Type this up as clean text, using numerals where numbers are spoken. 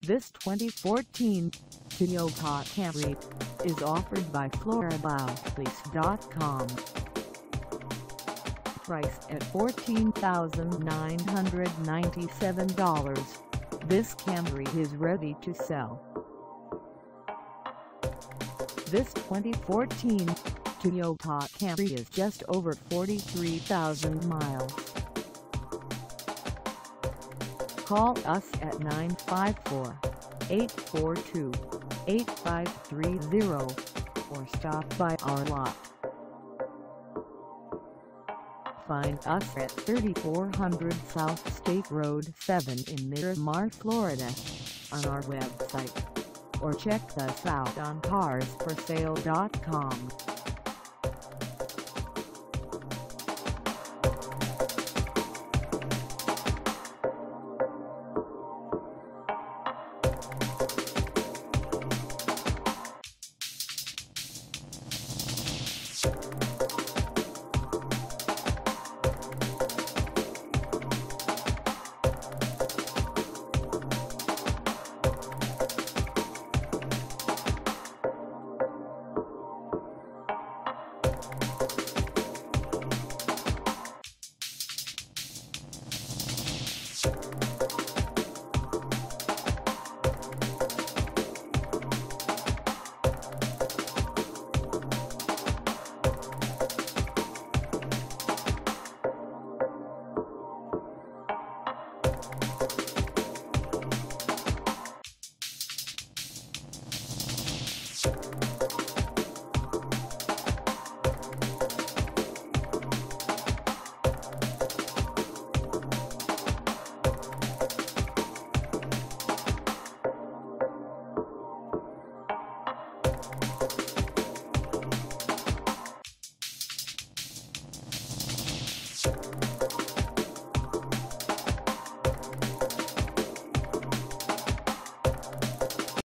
This 2014 Toyota Camry is offered by FlorAboutLease.com. Priced at $14,997, this Camry is ready to sell. This 2014 Toyota Camry is just over 43,000 miles. Call us at 954-842-8530 or stop by our lot. Find us at 3400 South State Road 7 in Miramar, Florida, on our website, or check us out on carsforsale.com.